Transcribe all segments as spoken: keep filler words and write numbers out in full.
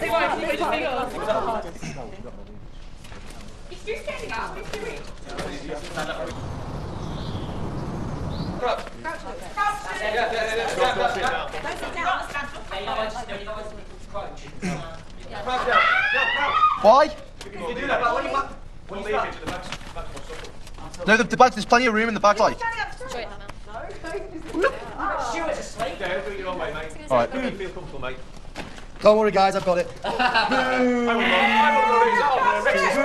You're standing up. What are you doing? Why? No, the, the back, there's plenty of room in the back, like. Stuart's asleep. Yeah, do it your own way, mate. All right. Make you feel comfortable, mate. Don't worry, guys, I've got it. I will not. I will not resolve. Rex's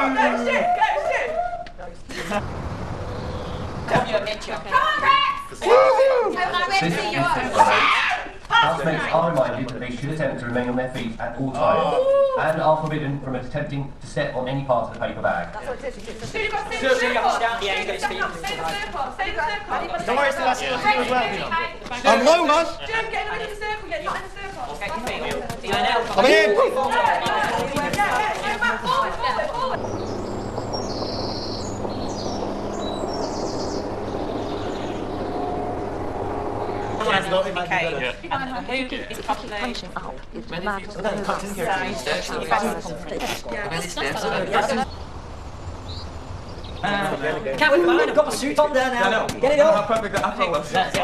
back. Come here, Mitchell. Come on, Rex! Housemates are reminded that they should attempt to remain on their feet at all times, oh. and are forbidden from attempting to step on any part of the paper bag. That's what it is. Stay in the circle. Stay in the circle. Stay in the circle. Don't worry, Sebastian, you'll as well. I'm low, man. Don't get in the circle yet. Not in the circle. Okay, keep it. I'm in. Forward, forward, forward. Okay. It's punching up. It's mad. Can't wait, man. I've got my suit on there now. Get it on. Perfect. I really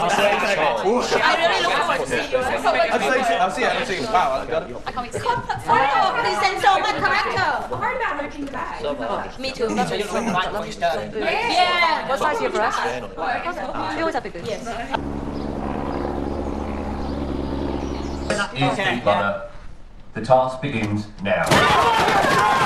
look forward to seeing you. I'll see it. I'll see it. Wow, I got it. I can't wait to see you. Oh, please send all my character. I heard about looking back. Me too. Yeah. What size is your breast? You always have big boobs. Yes. Is Big Brother. The task begins now.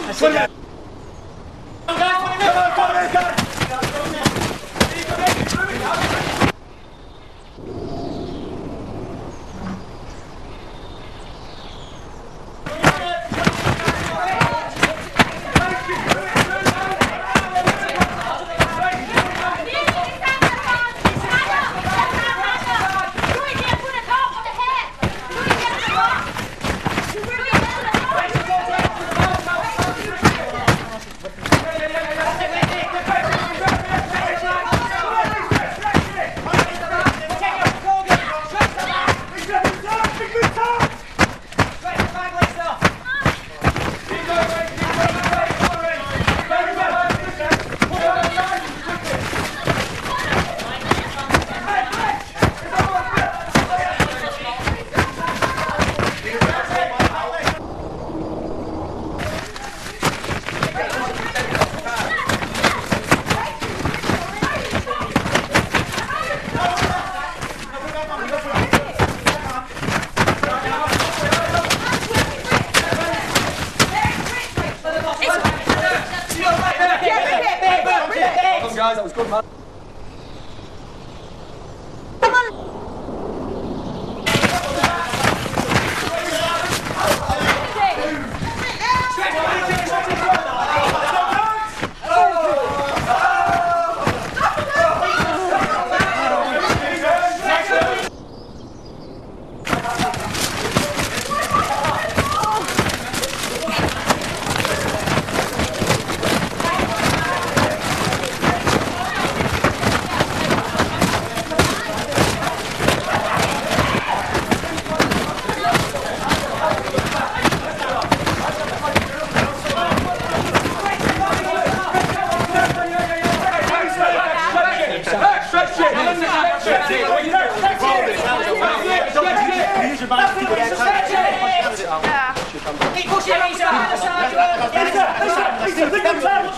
Guys, that was good, man. Keep pushing, Lisa! Lisa! Lisa!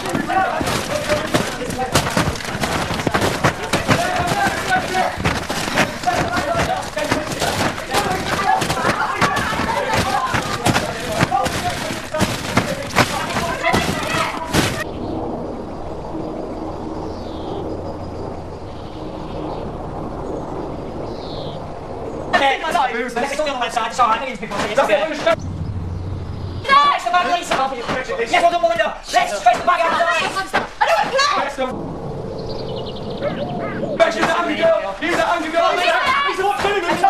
Let's go on the side, sorry, I think it's people see it. Let's the bag, Lisa. Yes, hold on, Melinda. Let's stretch the bag out. I don't want to play! Use that angry girl! Use that angry girl! Lisa, what's doing this?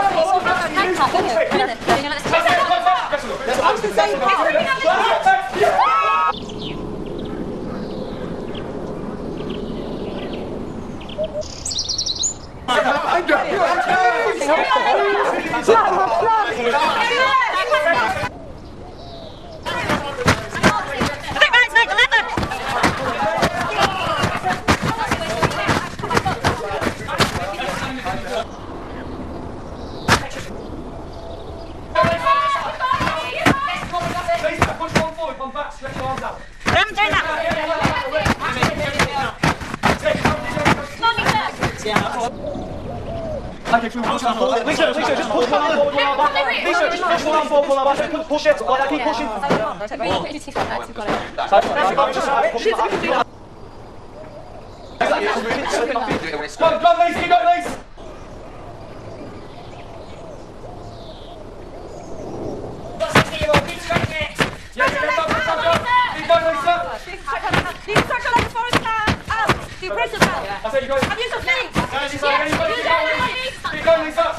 Lisa, Lisa, just push one forward, one back. Lisa, just push one forward, one back. Push it, like that, keep pushing. Come on, come on, Lisa, you got it, Lisa. Yeah, yeah, yeah, keep going, Lisa. Press it down. I said you go. Have you some feet? Keep going, Lisa.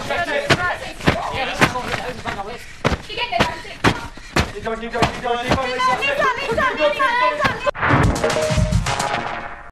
Keep going, keep going, keep going, keep going.